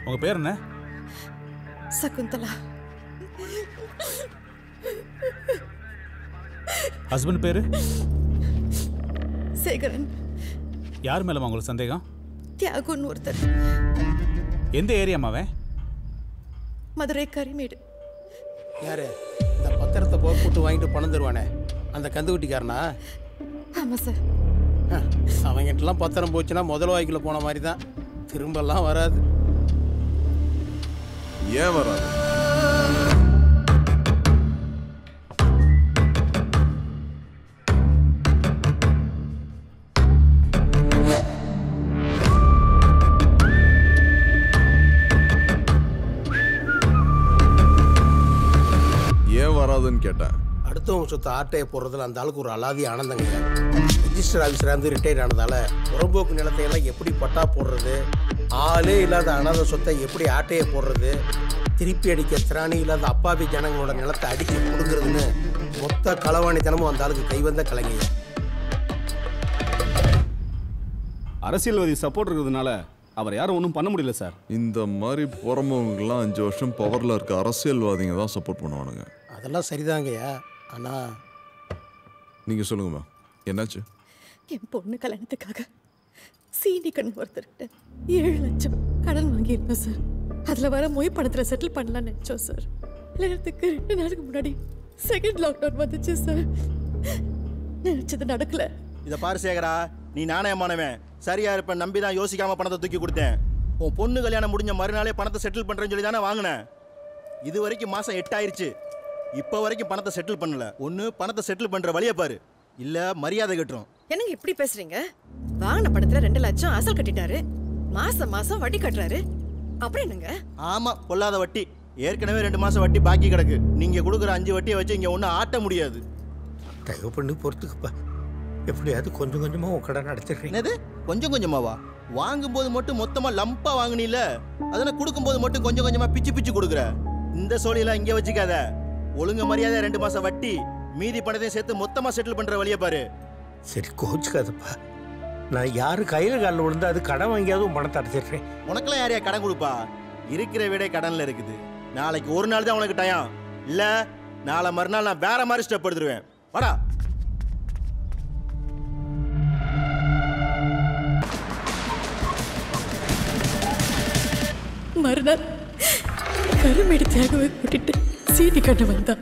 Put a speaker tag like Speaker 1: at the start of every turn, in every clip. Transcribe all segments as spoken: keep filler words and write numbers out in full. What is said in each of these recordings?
Speaker 1: உங்க பேர் என்ன?
Speaker 2: சகுந்தலா.
Speaker 1: ஹஸ்பண்ட் பேரு?
Speaker 2: சேகரன்.
Speaker 1: யார் மேலமா உங்களுக்கு சந்தேகம்?
Speaker 2: தியாகுன்னு ஒருத்தர்.
Speaker 1: எந்த ஏரியாமாவே?
Speaker 2: மதுரை கரிமேடு.
Speaker 3: யாரு இந்த பத்திரத்தை போய் போட்டு வாங்கிட்டு பணம் தருவானே அந்த கந்துக்குட்டிக்காரனா?
Speaker 2: ஆமா சார்.
Speaker 3: அவங்கிட்டலாம் பத்திரம் போச்சுன்னா முதல் வாய்க்குள்ள போன மாதிரி தான், திரும்பலாம் வராது.
Speaker 4: ஏன் வராது? ஏன் வராதுன்னு கேட்டேன்.
Speaker 3: அடுத்தவங்க சொத்தை ஆட்டையை போடுறதுல அந்த ஆளுக்கு ஒரு அலாதி ஆனந்தங்க. ரெஜிஸ்டர் ஆஃபீஸராக இருந்து ரிட்டையர் ஆனதால புறம்போக்கு நிலத்தையெல்லாம் எப்படி பட்டா போடுறது, ஆளே இல்லாத அனாத சொத்தை எப்படி ஆட்டையை போடுறது, திருப்பி அடிக்க திராணி இல்லாத அப்பாவி ஜனங்களோட நிலத்தை அடிக்க கொடுக்குறதுன்னு மொத்த களவாணித்தனமும் அந்த ஆளுக்கு கைவந்த கலைஞர்.
Speaker 5: அரசியல்வாதி சப்போர்ட் இருக்கிறதுனால அவர் யாரும் ஒன்றும் பண்ண முடியல சார்.
Speaker 4: இந்த மாதிரி புறம்பவங்கெல்லாம் அஞ்சு வருஷம் பவரில் இருக்க அரசியல்வாதிங்க தான் சப்போர்ட் பண்ணுவானுங்க.
Speaker 3: அதெல்லாம் சரிதாங்கய்யா. ஆனால்
Speaker 4: நீங்கள் சொல்லுங்கம்மா, என்னாச்சு?
Speaker 2: என் பொண்ணு கல்யாணத்துக்காக சீனி கண்ணு ஒருத்தர்கிட்ட ஏழு லட்சம் கடன் வாங்கியிருந்தோம் சார். அதில் வர மொய் பணத்தில் செட்டில் பண்ணலான்னு நினச்சோம் சார். கல்யாணத்துக்கு ரெண்டு நாளுக்கு முன்னாடி செகண்ட் லாக்டவுன் வந்துச்சு சார். நினச்சது நடக்கல.
Speaker 6: இதை பாரு சேகரா, நீ நாணயமானவன், சரியா இருப்பேன் நம்பி தான் யோசிக்காம பணத்தை தூக்கி கொடுத்தேன். உன் பொண்ணு கல்யாணம் முடிஞ்ச மறுநாளே பணத்தை செட்டில் பண்ணுறேன்னு சொல்லி தானே வாங்கினேன். இது வரைக்கும் மாதம் எட்டாயிருச்சு, இப்போ வரைக்கும் பணத்தை செட்டில் பண்ணல. ஒன்று பணத்தை செட்டில் பண்ணுற வழியை பாரு, இல்லை மரியாதை கட்டுறோம்.
Speaker 2: என்னங்க இப்படி பேசுறீங்க? வாங்கின பணத்துல ரெண்டு லட்சம் அசல் கட்டிட்டாரு, மாசம் மாசம் வட்டி கட்டுறாரு, அப்புறம் என்னங்க?
Speaker 6: ஆமாம், பொல்லாத வட்டி. ஏற்கனவே ரெண்டு மாதம் வட்டி பாக்கி கிடக்கு. நீங்கள் கொடுக்குற அஞ்சு வட்டியை வச்சு இங்கே ஒன்றும் ஆட்ட முடியாது.
Speaker 3: தயவு பண்ணி பொறுத்துக்குப்பா, எப்படியாவது கொஞ்சம் கொஞ்சமாக உன் கடன் அடைச்சிடுறேன்.
Speaker 6: என்னது கொஞ்சம் கொஞ்சமாவா? வாங்கும்போது மட்டும் மொத்தமாக லம்பாக வாங்கினில்ல, அதனால் கொடுக்கும்போது மட்டும் கொஞ்சம் கொஞ்சமாக பிச்சு பிச்சு கொடுக்குற. இந்த சோழியெல்லாம் இங்கே வச்சுக்காத. ஒழுங்கு மரியாதை ரெண்டு மாதம் வட்டி, மீதி பணத்தையும் சேர்த்து மொத்தமாக செட்டில் பண்ணுற வழியை பாரு.
Speaker 3: சரி கோச்சுக்காதப்பா, நான் யாரு கையில் காலில் விழுந்து அது கடன் வாங்கியாவது உன் பணத்தை அடைச்சிடுறேன்.
Speaker 6: உனக்கெல்லாம் யாரையா கடன் கொடுப்பா? இருக்கிற வீடே கடனில் இருக்குது. நாளைக்கு ஒரு நாள் தான் உனக்கு டயம், இல்லை நாளை மறுநாள் நான் வேற மாதிரி ஸ்டெப் எடுத்துருவேன். வாடா.
Speaker 2: மறுநாள் கருமேடு தியாகவை கூட்டிட்டு சீனி கண்ண வந்தான்.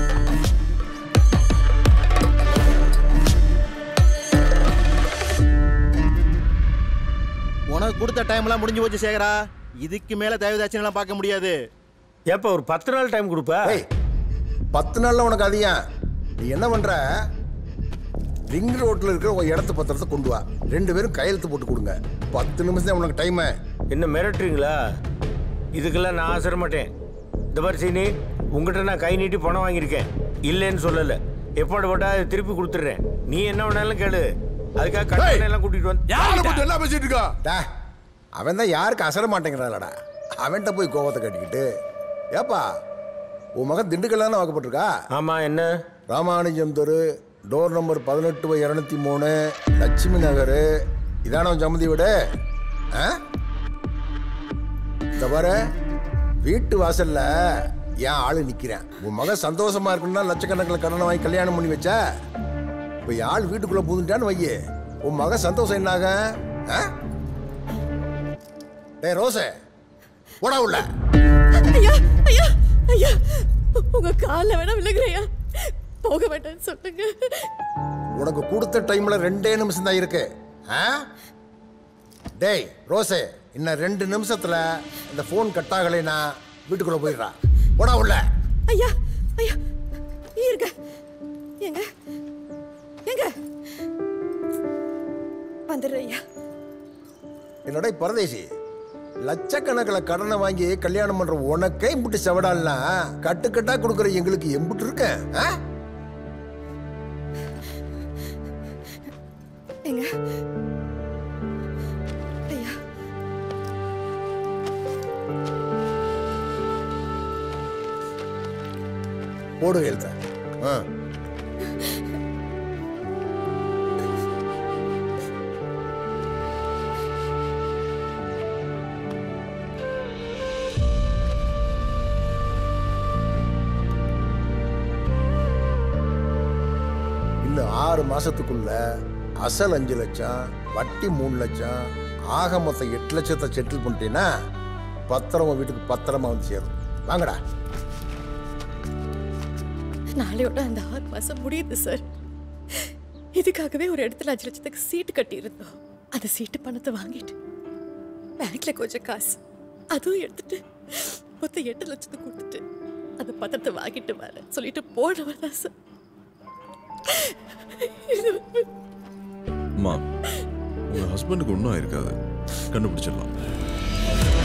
Speaker 6: உனக்கு கொடுத்த டைம்லாம் முடிஞ்சு போச்சு சேகரா. இதுக்கு மேல தயவுதாட்சியெல்லாம் பார்க்க முடியாது.
Speaker 3: ஏப்பா ஒரு பத்து நாள் டைம் கொடுப்பா?
Speaker 7: பத்து நாள்ல உனக்கு அதிகம். நீ என்ன பண்ற, ரிங் ரோட்ல இருக்கிற உங்க இடத்து பத்திரத்தை கொண்டு வா, ரெண்டு பேரும் கையெழுத்து போட்டு கொடுங்க. பத்து நிமிஷம் தான் உனக்கு டைம்.
Speaker 3: என்ன மிரட்டுறீங்களா? இதுக்கெல்லாம் நான் ஆசர மாட்டேன். இந்த மாதிரி சீனி, உங்ககிட்ட நான் கை நீட்டி பணம் வாங்கியிருக்கேன், இல்லைன்னு சொல்லலை. எப்போட போட்டா திருப்பி கொடுத்துட்றேன். நீ என்ன வேணாலும் கேளு. அதுக்காக கடன் எல்லாம் கூட்டிட்டு வந்து
Speaker 7: எல்லாம் பேசிட்டு இருக்கா? அவன் தான் யாருக்கு அசர மாட்டேங்கிறான்லடா, அவன்கிட்ட போய் கோவத்தை கட்டிக்கிட்டு. ஏப்பா உன் மகன் திண்டுக்கல்ல வாக்கப்பட்டிருக்கா?
Speaker 3: ஆமா. என்ன?
Speaker 7: ராமானுஜம் தெரு, டோர் நம்பர் பதினெட்டு பை இரநூத்தி மூணு, லட்சுமி நகர். இதான உன் சம்மந்தி வீடு? இந்த பாரு, வீட்டு வாசல்ல என் ஆளு நிக்கிறேன். உன் மகன் சந்தோஷமா இருக்குன்னா லட்சக்கணக்கில் கடனை வாங்கி கல்யாணம் பண்ணி வச்சா, இப்போ ஆள் வீட்டுக்குள்ள பூந்துட்டான்னு வையே, உன் மகன் சந்தோஷம் என்னாக? டேய் ரோசே, போடா உள்ள.
Speaker 2: ஐயா ஐயா ஐயா, உங்க காலில் வேணா விழுகிறையா, போக வேண்டாம்னு சொல்லுங்க.
Speaker 7: உனக்கு கொடுத்த டைம்ல ரெண்டே நிமிஷம் தான் இருக்கு. டேய் ரோசே, இன்னும் ரெண்டு நிமிஷத்துல இந்த போன் கட் ஆகலைன்னா வீட்டுக்குள்ள போயிடுறா. போடா உள்ள.
Speaker 2: ஐயா ஐயா இருங்க, எங்க எங்க வந்துடுறையா.
Speaker 7: என்னடா பரதேசி, லட்சக்கணக்கில் கடனை வாங்கி கல்யாணம் பண்ற உனக்கே இம்புட்டு செவடால்னா கட்டுக்கட்டா கொடுக்குற எங்களுக்கு எம்புட்டு இருக்க?
Speaker 2: எங்க ஐயா,
Speaker 7: போடு எழுத்த. ஆறு மாசத்துக்குள்ள அசல் அஞ்சு லட்சம் வட்டி மூணு லட்சம் ஆக மொத்தம் எட்டு லட்சத்தை செட்டில் பண்ணிட்டீங்கன்னா பத்திரமா வீட்டுக்கு பத்திரமா வந்து சேரும். வாங்கடா.
Speaker 2: நாளையோட அந்த ஆறு மாசம் முடியுது சார். இதுக்காகவே ஒரு இடத்துல அஞ்சு லட்சத்துக்கு சீட்டு கட்டி இருந்தோம். அந்த சீட்டு பணத்தை வாங்கிட்டு பேங்க்ல கொஞ்சம் காசு அதுவும் எடுத்துட்டு மொத்தம் எட்டு லட்சத்துக்கு கொடுத்துட்டு அந்த பத்திரத்தை வாங்கிட்டு வர சொல்லிட்டு போனவன் தான் சார்.
Speaker 4: அம்மா, உங்க ஹஸ்பண்டுக்கு ஒன்றும் ஆயிருக்காது, கண்டுபிடிச்சிடலாம்.